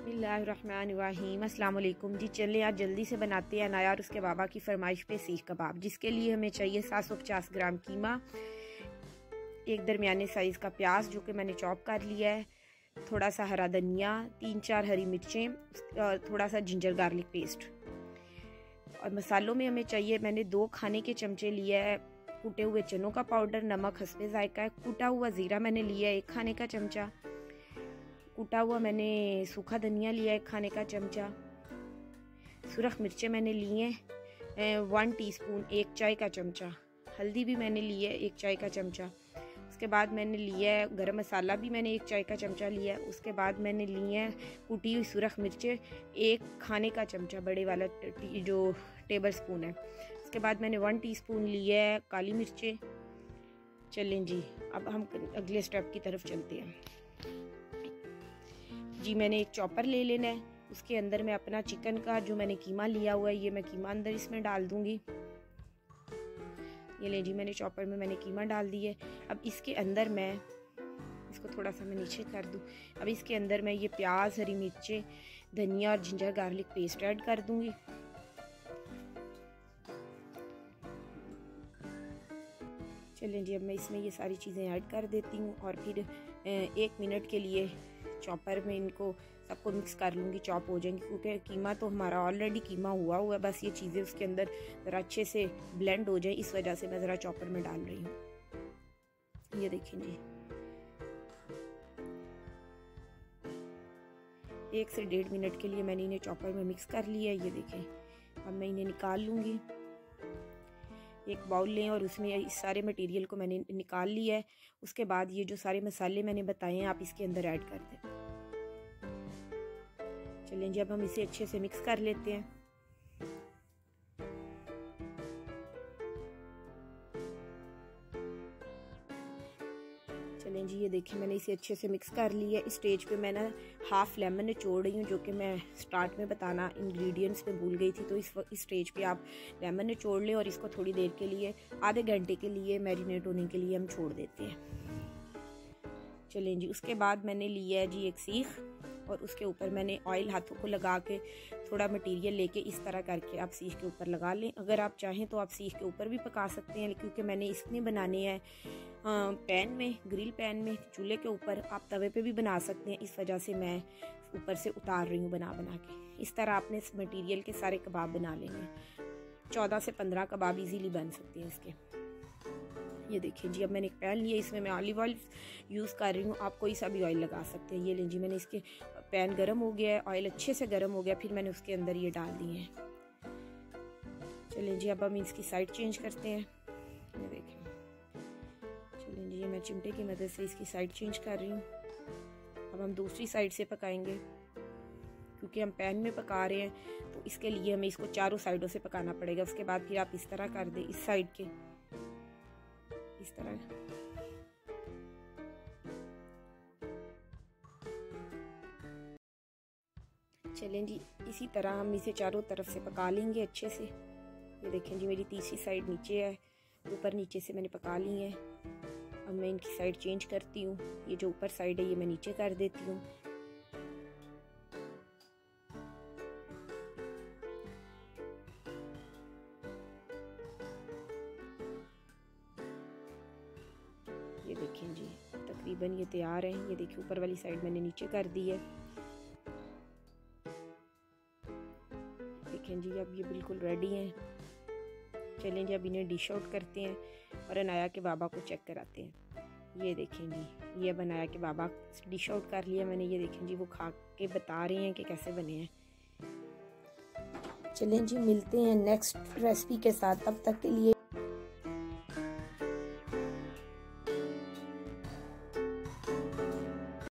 बिस्मिल्लाहिर्रहमानिर्रहीम। अस्सलाम वालेकुम जी। चले आज जल्दी से बनाते हैं अनाया और उसके बाबा की फरमाइश पे सीख कबाब, जिसके लिए हमें चाहिए 750 ग्राम कीमा, एक दरमियाने साइज़ का प्याज जो कि मैंने चॉप कर लिया है, थोड़ा सा हरा धनिया, 3-4 हरी मिर्चें और थोड़ा सा जिंजर गार्लिक पेस्ट। और मसालों में हमें चाहिए, मैंने 2 खाने के चमचे लिया है कूटे हुए चनों का पाउडर, नमक हस्बे जायका है, कूटा हुआ ज़ीरा मैंने लिया है 1 खाने का चमचा, कूटा हुआ मैंने सूखा धनिया लिया है 1 खाने का चमचा, सुरख मिर्चें मैंने ली हैं 1 टीस्पून 1 चाय का चमचा, हल्दी भी मैंने ली है 1 चाय का चमचा। उसके बाद मैंने लिया है गरम मसाला भी मैंने 1 चाय का चमचा लिया है। उसके बाद मैंने ली है कूटी हुई सुरख मिर्चें 1 खाने का चमचा, बड़े वाला जो टेबल स्पून है। उसके बाद मैंने 1 टीस्पून लिया है काली मिर्चें। चलें जी, अब हम अगले स्टेप की तरफ चलते हैं जी। मैंने एक चॉपर ले लेना है, उसके अंदर मैं अपना चिकन का जो मैंने कीमा लिया हुआ है, ये मैं कीमा अंदर इसमें डाल दूंगी। ये ले जी, मैंने चॉपर में मैंने कीमा डाल दी है। अब इसके अंदर मैं इसको थोड़ा सा मैं नीचे कर दूं। अब इसके अंदर मैं ये प्याज, हरी मिर्चें, धनिया और जिंजर गार्लिक पेस्ट ऐड कर दूंगी। चलें जी, अब मैं इसमें ये सारी चीज़ें ऐड कर देती हूँ और फिर 1 मिनट के लिए चॉपर में इनको सबको मिक्स कर लूँगी, चॉप हो जाएंगी, क्योंकि कीमा तो हमारा ऑलरेडी कीमा हुआ है, बस ये चीज़ें उसके अंदर ज़रा अच्छे से ब्लेंड हो जाए, इस वजह से मैं ज़रा चॉपर में डाल रही हूँ। ये देखें जी, 1 से 1.5 मिनट के लिए मैंने इन्हें चॉपर में मिक्स कर लिया है। ये देखें, अब मैं इन्हें निकाल लूँगी। एक बाउल लें और उसमें इस सारे मटेरियल को मैंने निकाल लिया है। उसके बाद ये जो सारे मसाले मैंने बताए हैं आप इसके अंदर ऐड कर दें। चलें जी, अब हम इसे अच्छे से मिक्स कर लेते हैं। चलें जी, ये देखिए मैंने इसे अच्छे से मिक्स कर लिया है। इस स्टेज पे मैं ना हाफ लेमन निचोड़ रही हूँ, जो कि मैं स्टार्ट में बताना इंग्रेडिएंट्स में भूल गई थी। तो इस स्टेज पे आप लेमन निचोड़ लें और इसको थोड़ी देर के लिए, आधे घंटे के लिए मैरिनेट होने के लिए हम छोड़ देते हैं। चलें जी, उसके बाद मैंने लिया है जी एक सीख और उसके ऊपर मैंने ऑयल हाथों को लगा के थोड़ा मटेरियल लेके इस तरह करके आप सीख के ऊपर लगा लें। अगर आप चाहें तो आप सीख के ऊपर भी पका सकते हैं, क्योंकि मैंने इसमें बनाने हैं पैन में, ग्रिल पैन में, चूल्हे के ऊपर। आप तवे पे भी बना सकते हैं, इस वजह से मैं ऊपर से उतार रही हूँ बना के। इस तरह आपने इस मटीरियल के सारे कबाब बना लेने, 14 से 15 कबाब ईजीली बन सकते हैं इसके। ये देखिए जी, अब मैंने एक पैन लिया, इसमें मैं ऑलिव ऑयल यूज़ कर रही हूँ, आप कोई सा भी ऑयल लगा सकते हैं। ये लें जी, मैंने इसके पैन गर्म हो गया है, ऑयल अच्छे से गर्म हो गया, फिर मैंने उसके अंदर ये डाल दिए हैं। चलें जी, अब हम इसकी साइड चेंज करते हैं। ये देखें, चलें जी, ये मैं चिमटे की मदद से इसकी साइड चेंज कर रही हूँ। अब हम दूसरी साइड से पकाएंगे, क्योंकि हम पैन में पका रहे हैं तो इसके लिए हमें इसको चारों साइडों से पकाना पड़ेगा। उसके बाद फिर आप इस तरह कर दें, इस साइड के इस तरह। चलें जी, इसी तरह हम इसे चारों तरफ से पका लेंगे अच्छे से। ये देखें जी, मेरी तीसरी साइड नीचे है, ऊपर नीचे से मैंने पका ली है। अब मैं इनकी साइड चेंज करती हूँ। ये जो ऊपर साइड है ये मैं नीचे कर देती हूँ। ये देखें जी, तकरीबन ये तैयार है। ये देखिए, ऊपर वाली साइड मैंने नीचे कर दी है। देखें जी, अब ये बिल्कुल रेडी हैं। चलें जी, अब इन्हें डिश आउट करते हैं और अनाया के बाबा को चेक कराते हैं। ये देखें जी, ये बनाया के बाबा डिश आउट कर लिया मैंने। ये देखें जी, वो खा के बता रहे हैं कि कैसे बने हैं। चलें जी, मिलते हैं नेक्स्ट रेसिपी के साथ, तब तक के लिए